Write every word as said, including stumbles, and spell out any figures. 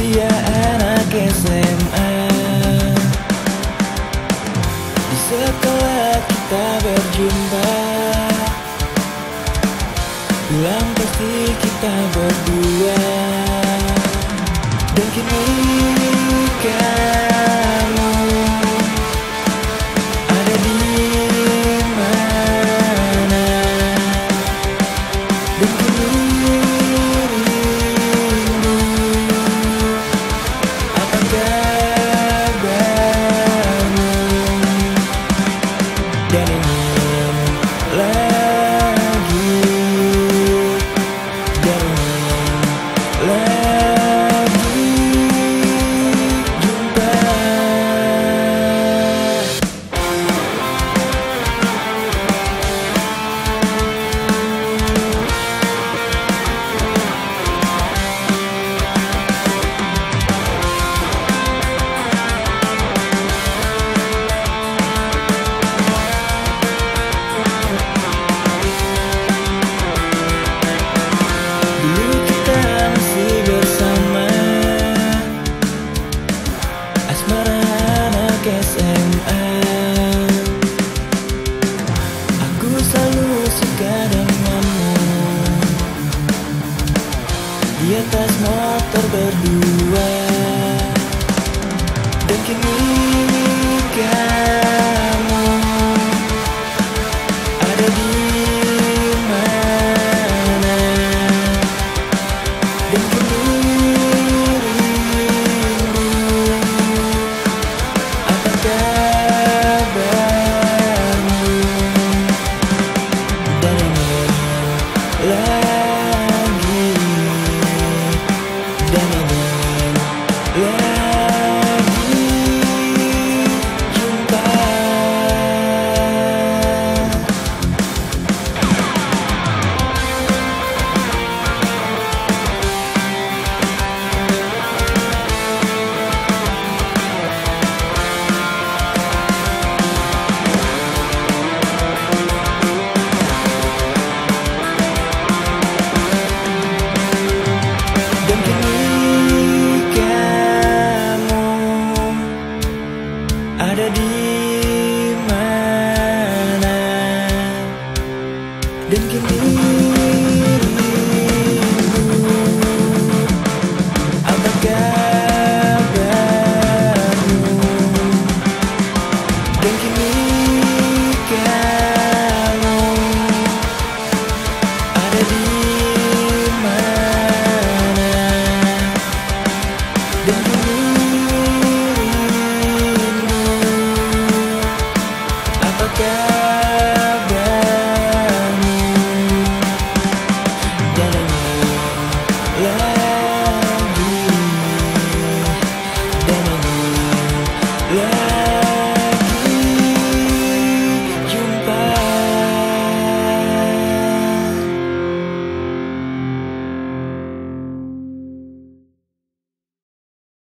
Dia anak S M A. Di sekolah kita berjumpa, pulang pasti kita berdua. Dan kini kamu ada di mana? Dan kini rindu, apa kabarmu? Dan ingin lagi, dan ingin lagi jumpa. Dulu kita masih bersama, asmara anak S M A. Aku selalu suka denganmu, di atas motor berdua. Dan kini kan